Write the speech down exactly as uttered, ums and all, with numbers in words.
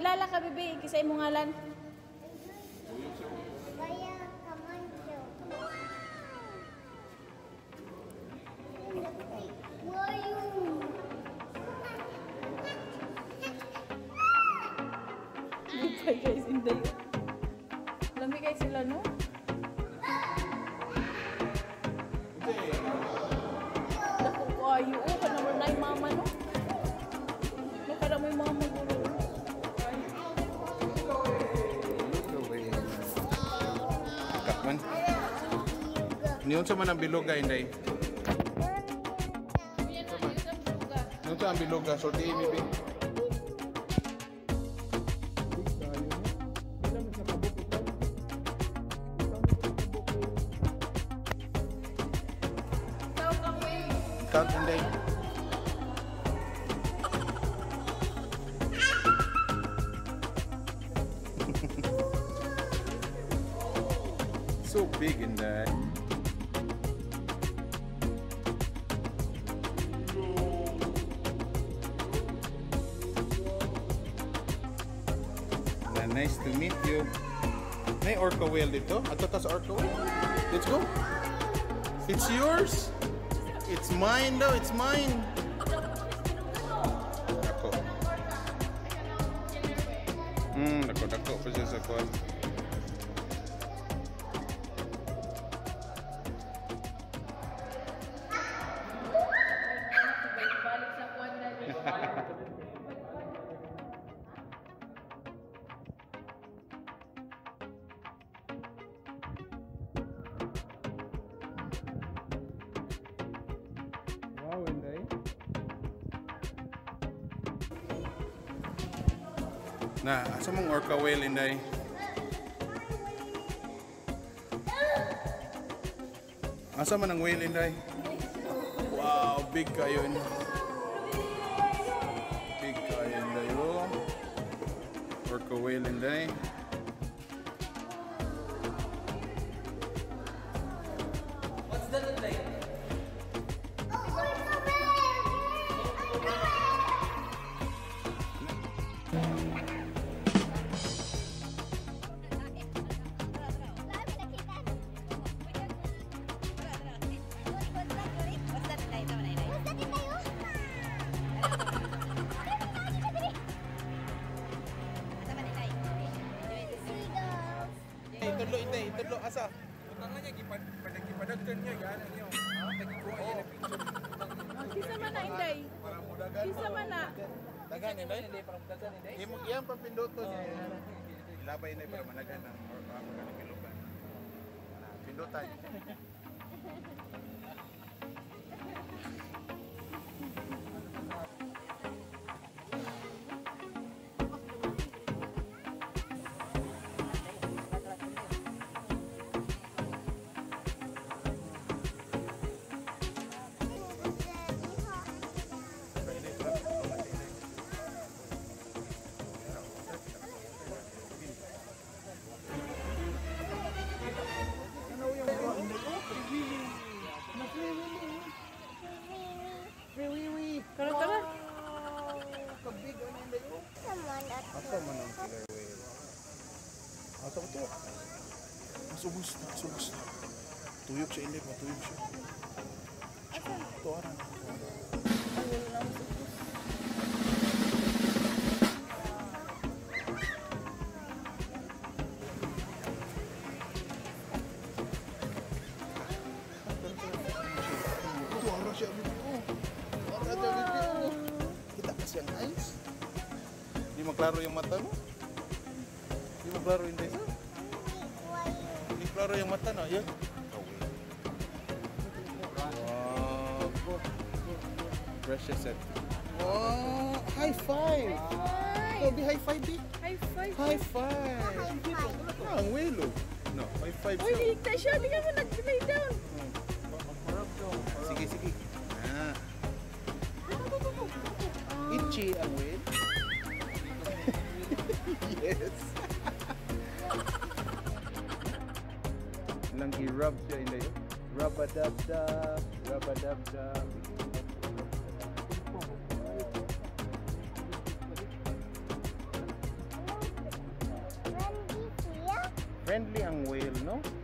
Kilala ka, bebe. Kisay mo ngalan. Kaya kamancho. Wayu. Bukay guys, inday. Lamig guys sila, no? Naku, ayo. Oh, ka naman na yung mama, no? Nakara mo yung mama ko. Man. Niyon sa man ang biluga inday. Niyon sa ang biluga so di maybe. Count inday. So big in there. Nice to meet you. May orca whale dito. Ato tas orca whale. Let's go. It's yours. It's mine though. It's mine. Ako. Hmm, ako dako pa siya sa kwan. Wow, Inday. Na, asa mong orca whale, Inday? Asa man ang whale, Inday? Wow, big kayo, Inday. Big kayo, Inday. Oh. Orca whale, Inday. What's that like? Itudlo, Inday. Itudlo, asa? Utang niya, gipadagkan niya, gano'n niyo. Nagikuha niya na picture. Kisa man na, inday. Para mo dagan. Kisa man na. Dagan, Inday. Hindi, parang dagan, hindi. Imong iyang papinduto niya. Ilabay na para managan ng orca ng bilugan. Pindutan. Tara, tara. Kabig ano Inday oh. Asa man ang killer whale? Asa ko to? Masubos na, masubos na. Tuyok siya, Inday, matuyok siya. Ito, aran. Ito, aran siya, Bibi. Aran siya, Bibi. Kita kasi ang eyes. Hindi maklaro yung mata, no? Hindi maklaro yung Inday, sir. Hindi maklaro yung mata, no? Yan. Wow. Precious set. Wow. High five. Oh, be high five, be. High five. High five. Ah, ang whale, oh. No, high five Uy, siya. higta siya. Di ka mo nag-lay down. Sige, sige. Ah. Itchy ang whale. Yes. Lang i-rub siya, Inday. Rub-a-dub-dub. Rub-a-dub-dub. Friendly ang whale, no?